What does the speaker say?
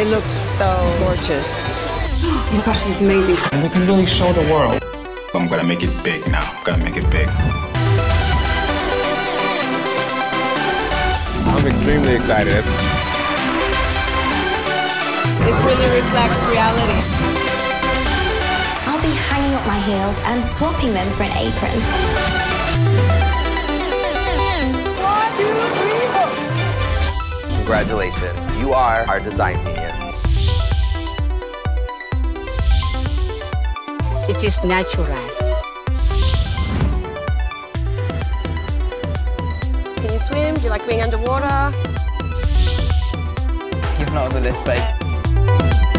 They look so gorgeous. Oh my gosh, this is amazing. And we can really show the world. I'm gonna make it big now. I'm gonna make it big. I'm extremely excited. It really reflects reality. I'll be hanging up my heels and swapping them for an apron. 1, 2, 3, 4. Congratulations, you are our design genius. It is natural. Can you swim? Do you like being underwater? You're not on the list, babe.